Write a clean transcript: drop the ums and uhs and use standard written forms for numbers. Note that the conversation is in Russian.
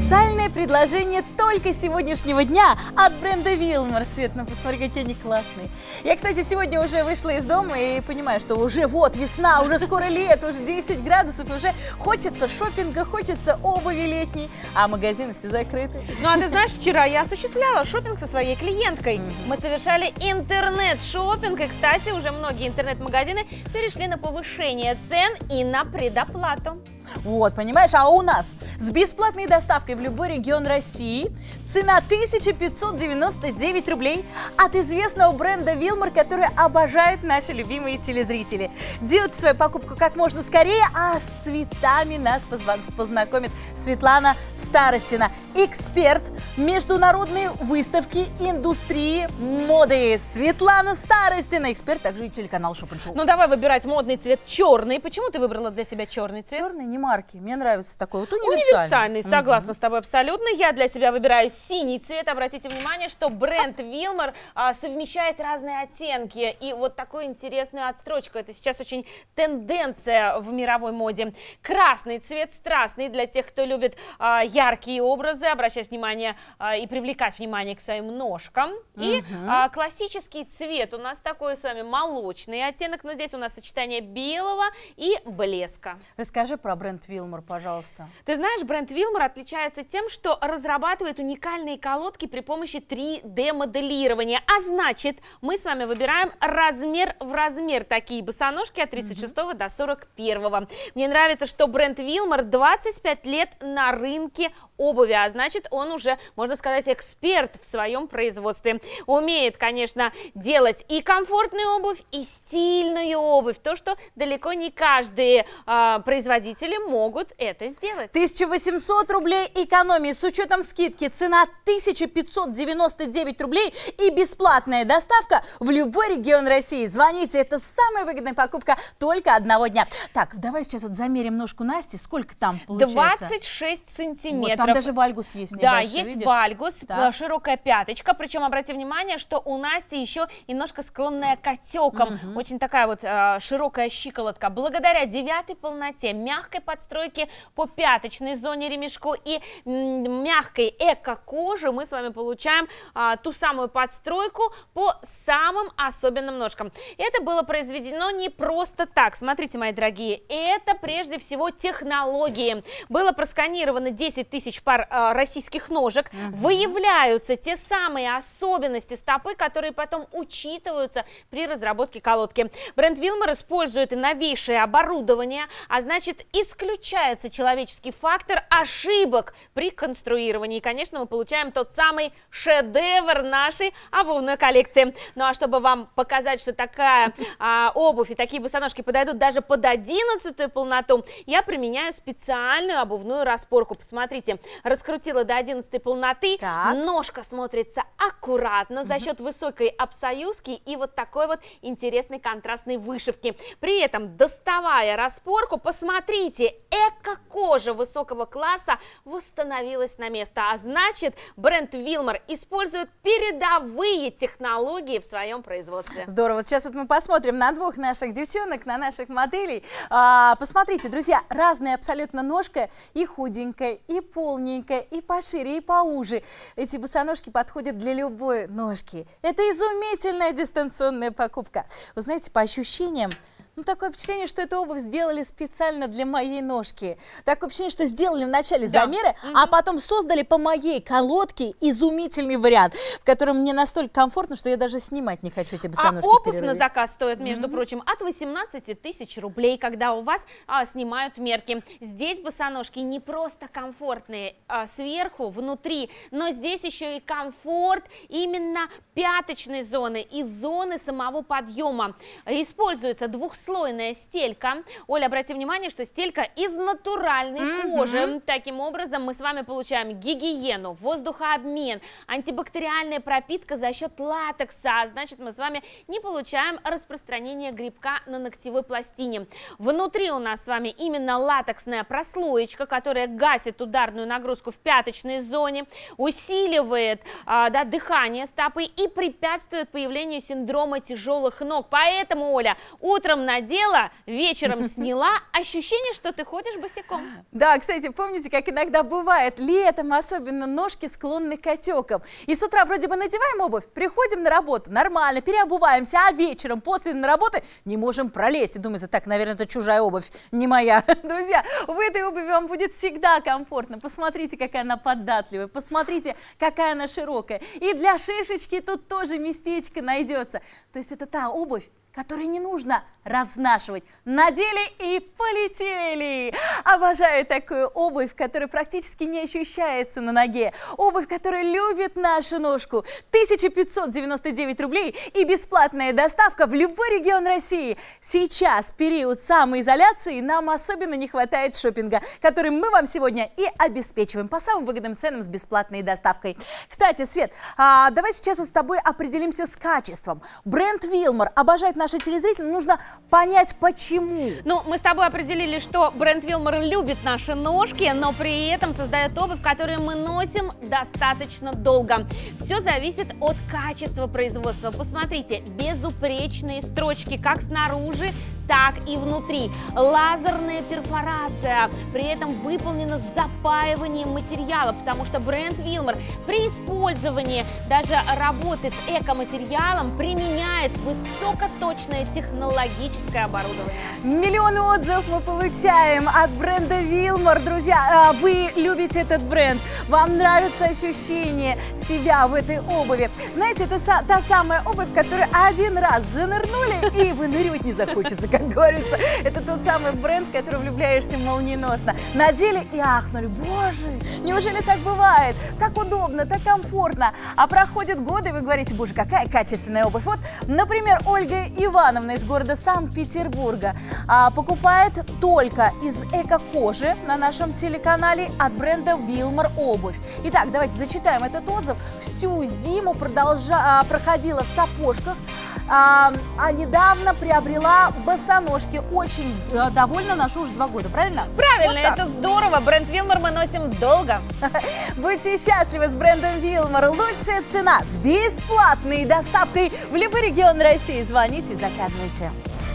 Специальное предложение только сегодняшнего дня от бренда Wilmer. Свет, ну посмотри, какие они классные. Я, кстати, сегодня уже вышла из дома и понимаю, что уже вот весна, уже скоро лето, уже 10 градусов, и уже хочется шопинга, хочется обуви летней, а магазины все закрыты. Ну а ты знаешь, вчера я осуществляла шопинг со своей клиенткой. Мы совершали интернет-шопинг, и, кстати, уже многие интернет-магазины перешли на повышение цен и на предоплату. Вот, понимаешь, а у нас с бесплатной доставкой в любой регион России цена 1599 рублей от известного бренда Wilmer, который обожают наши любимые телезрители. Делайте свою покупку как можно скорее, а с цветами нас познакомит Светлана Старостина, эксперт международной выставки индустрии моды. Светлана Старостина, эксперт, также и телеканал Shop & Show. Ну давай выбирать модный цвет черный. Почему ты выбрала для себя черный цвет? Черный, не марки. Мне нравится такой вот универсальный. Согласна с тобой абсолютно. Я для себя выбираю синий цвет. Обратите внимание, что бренд Wilmer совмещает разные оттенки и вот такую интересную отстрочку. Это сейчас очень тенденция в мировой моде. Красный цвет страстный для тех, кто любит яркие образы, обращать внимание и привлекать внимание к своим ножкам. И классический цвет у нас такой с вами молочный оттенок, но здесь у нас сочетание белого и блеска. Расскажи про бренд Wilmer, пожалуйста. Ты знаешь, бренд Wilmer отличается тем, что разрабатывает уникальные колодки при помощи 3D-моделирования. А значит, мы с вами выбираем размер в размер такие босоножки от 36 до 41. Мне нравится, что бренд Wilmer 25 лет на рынке обуви, а значит, он уже, можно сказать, эксперт в своем производстве. Умеет, конечно, делать и комфортную обувь, и стильную обувь. То, что далеко не каждые производители могут это сделать. 1800 рублей экономии с учетом скидки. Цена 1599 рублей и бесплатная доставка в любой регион России. Звоните, это самая выгодная покупка только одного дня. Так, давай сейчас вот замерим ножку Насти. Сколько там получается? 26 сантиметров. Вот, там даже вальгус есть небольшой, да, есть видишь? вальгус, широкая пяточка. Причем обрати внимание, что у Насти еще немножко склонная к отекам. Очень такая вот широкая щиколотка. Благодаря 9-й полноте, мягкой подстройке по пяточной зоне ремешку и мягкой эко-коже мы с вами получаем ту самую подстройку по самым особенным ножкам. Это было произведено не просто так. Смотрите, мои дорогие, это прежде всего технологии. Было просканировано 10 тысяч пар российских ножек. Выявляются те самые особенности стопы, которые потом учитываются при разработке колодки. Бренд Wilmer использует и новейшее оборудование, а значит, исключается человеческий фактор ошибок при конструировании. И, конечно, мы получаем тот самый шедевр нашей обувной коллекции. Ну а чтобы вам показать, что такая обувь и такие босоножки подойдут даже под 11-ю полноту, я применяю специальную обувную распорку. Посмотрите, раскрутила до 11-й полноты, ножка смотрится аккуратно за счет высокой обсоюзки и вот такой вот интересной контрастной вышивки. При этом, доставая распорку, посмотрите, эко-кожа высокого класса восстановилась на место, а значит, бренд Wilmer использует передовые технологии в своем производстве. Здорово. Вот сейчас вот мы посмотрим на двух наших девчонок, на наших моделей. Посмотрите, друзья, разная абсолютно ножка, и худенькая, и полненькая, и пошире, и поуже. Эти босоножки подходят для любой ножки. Это изумительная дистанционная покупка. Вы знаете, по ощущениям, ну, такое впечатление, что эту обувь сделали специально для моей ножки. Такое впечатление, что сделали вначале замеры, а потом создали по моей колодке изумительный вариант, в котором мне настолько комфортно, что я даже снимать не хочу эти босоножки. А обувь на заказ стоит, между прочим, от 18 тысяч рублей, когда у вас снимают мерки. Здесь босоножки не просто комфортные сверху, внутри, но здесь еще и комфорт именно пяточной зоны и зоны самого подъема. Используется двухслойная стелька. Оля, обрати внимание, что стелька из натуральной кожи. Таким образом, мы с вами получаем гигиену, воздухообмен, антибактериальная пропитка за счет латекса. Значит, мы с вами не получаем распространение грибка на ногтевой пластине. Внутри у нас с вами именно латексная прослоечка, которая гасит ударную нагрузку в пяточной зоне, усиливает дыхание стопы и препятствует появлению синдрома тяжелых ног. Поэтому, Оля, утром на надела, вечером сняла, ощущение, что ты ходишь босиком. Да, кстати, помните, как иногда бывает, летом особенно ножки склонны к отекам. И с утра вроде бы надеваем обувь, приходим на работу, нормально, переобуваемся, а вечером после работы не можем пролезть. И думается, так, наверное, это чужая обувь, не моя. Друзья, в этой обуви вам будет всегда комфортно. Посмотрите, какая она податливая, посмотрите, какая она широкая. И для шишечки тут тоже местечко найдется. То есть это та обувь, которую не нужно разнашивать. Надели и полетели. Обожаю такую обувь, которая практически не ощущается на ноге. Обувь, которая любит нашу ножку. 1599 рублей и бесплатная доставка в любой регион России. Сейчас, период самоизоляции, нам особенно не хватает шопинга, который мы вам сегодня и обеспечиваем по самым выгодным ценам с бесплатной доставкой. Кстати, Свет, давай сейчас вот с тобой определимся с качеством. Бренд Wilmar обожает наши телезрители, нужно понять, почему. Ну, мы с тобой определили, что бренд Wilmar любит наши ножки, но при этом создает обувь, которую мы носим достаточно долго. Все зависит от качества производства. Посмотрите, безупречные строчки как снаружи, так и внутри. Лазерная перфорация, при этом выполнена с запаиванием материала, потому что бренд Wilmar при использовании даже работы с экоматериалом применяет высокоточное технологическое оборудование. Миллионы отзывов мы получаем от бренда Wilmar. Друзья, вы любите этот бренд, вам нравится ощущение себя в этой обуви. Знаете, это та самая обувь, которую один раз занырнули и выныривать не захочется, как говорится. Это тот самый бренд, в который влюбляешься молниеносно. Надели и ахнули. Боже, неужели так бывает? Так удобно, так комфортно. А проходят годы, и вы говорите, боже, какая качественная обувь. Вот, например, Ольга Ивановна из города Санкт-Петербурга покупает только из эко-кожи на нашем телеканале от бренда Wilmar обувь. Итак, давайте зачитаем этот отзыв. Всю зиму проходила в сапожках, а недавно приобрела босоножки. Очень довольна, ношу уже 2 года, правильно? Правильно, Вот это здорово. Бренд Wilmar мы носим долго. Будьте счастливы с брендом Wilmar. Лучшая цена с бесплатной доставкой в любой регион России. Звоните, заказывайте.